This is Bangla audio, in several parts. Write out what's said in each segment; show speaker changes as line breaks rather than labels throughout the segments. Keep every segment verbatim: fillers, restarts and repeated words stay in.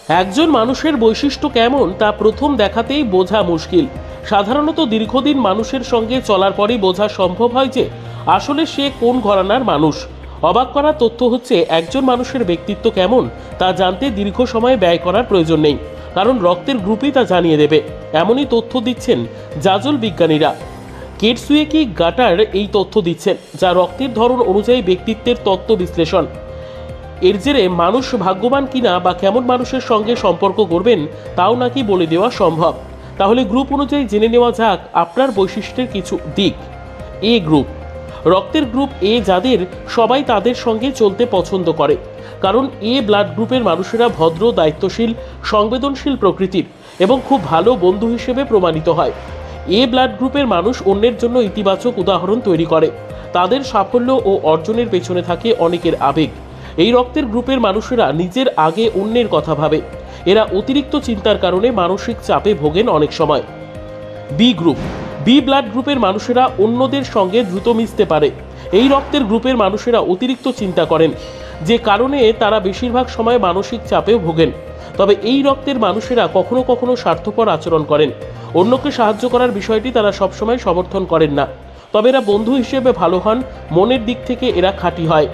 একজন মানুষের বৈশিষ্ট্য কেমন তা প্রথম দেখাতেই বোঝা মুশকিল। সাধারণত দীর্ঘদিন মানুষের সঙ্গে চলার পরই বোঝা সম্ভব হয় যে আসলে সে কোন ঘরানার মানুষ। অবাক করা তথ্য হচ্ছে, একজন মানুষের ব্যক্তিত্ব কেমন তা জানতে দীর্ঘ সময় ব্যয় করার প্রয়োজন নেই, কারণ রক্তের গ্রুপই তা জানিয়ে দেবে। এমনই তথ্য দিচ্ছেন জাজল বিজ্ঞানীরা। কেটসুয়েকি গাটার এই তথ্য দিচ্ছেন, যা রক্তের ধরন অনুযায়ী ব্যক্তিত্বের তত্ত্ব বিশ্লেষণ। এর জেরে মানুষ ভাগ্যবান কিনা বা কেমন মানুষের সঙ্গে সম্পর্ক করবেন তাও নাকি বলে দেওয়া সম্ভব। তাহলে গ্রুপ অনুযায়ী জেনে নেওয়া যাক আপনার বৈশিষ্ট্যের কিছু দিক। এ গ্রুপ, রক্তের গ্রুপ এ যাদের, সবাই তাদের সঙ্গে চলতে পছন্দ করে, কারণ এ ব্লাড গ্রুপের মানুষেরা ভদ্র, দায়িত্বশীল, সংবেদনশীল প্রকৃতির এবং খুব ভালো বন্ধু হিসেবে প্রমাণিত হয়। এ ব্লাড গ্রুপের মানুষ অন্যের জন্য ইতিবাচক উদাহরণ তৈরি করে। তাদের সাফল্য ও অর্জনের পেছনে থাকে অনেকের আবেগ। এই রক্তের গ্রুপের মানুষেরা নিজের আগে অন্যের কথা ভাবে। এরা অতিরিক্ত চিন্তার কারণে মানসিক চাপে ভোগেন অনেক সময়। বি গ্রুপ, বি ব্লাড গ্রুপের মানুষেরা অন্যদের সঙ্গে দ্রুত মিশতে পারে। এই রক্তের গ্রুপের মানুষেরা অতিরিক্ত চিন্তা করেন, যে কারণে তারা বেশিরভাগ সময় মানসিক চাপেও ভোগেন। তবে এই রক্তের মানুষেরা কখনো কখনো স্বার্থপর আচরণ করেন। অন্যকে সাহায্য করার বিষয়টি তারা সবসময় সমর্থন করেন না, তবে এরা বন্ধু হিসেবে ভালো হন। মনের দিক থেকে এরা খাঁটি হয়।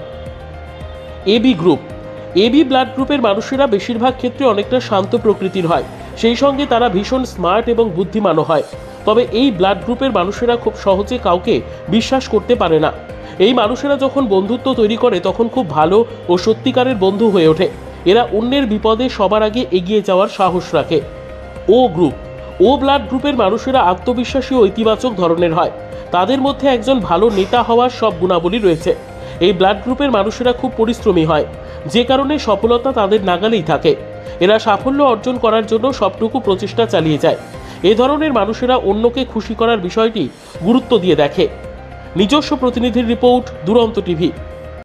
এবি গ্রুপ, এবি ব্লাড গ্রুপের মানুষেরা বেশিরভাগ ক্ষেত্রে অনেকটা শান্ত প্রকৃতির হয়, সেই সঙ্গে তারা ভীষণ স্মার্ট এবং বুদ্ধিমানও হয়। তবে এই ব্লাড গ্রুপের মানুষেরা খুব সহজে কাউকে বিশ্বাস করতে পারে না। এই মানুষেরা যখন বন্ধুত্ব তৈরি করে তখন খুব ভালো ও সত্যিকারের বন্ধু হয়ে ওঠে। এরা অন্যের বিপদে সবার আগে এগিয়ে যাওয়ার সাহস রাখে। ও গ্রুপ, ও ব্লাড গ্রুপের মানুষেরা আত্মবিশ্বাসী ও ইতিবাচক ধরনের হয়। তাদের মধ্যে একজন ভালো নেতা হওয়ার সব গুণাবলী রয়েছে। এই ব্লাড গ্রুপের মানুষেরা খুব পরিশ্রমী হয়, যে কারণে সফলতা তাদের নাগালেই থাকে। এরা সাফল্য অর্জন করার জন্য সবটুকু প্রচেষ্টা চালিয়ে যায়। এ ধরনের মানুষেরা অন্যকে খুশি করার বিষয়টি গুরুত্ব দিয়ে দেখে। নিজস্ব প্রতিনিধির রিপোর্ট, দুরন্ত টিভি।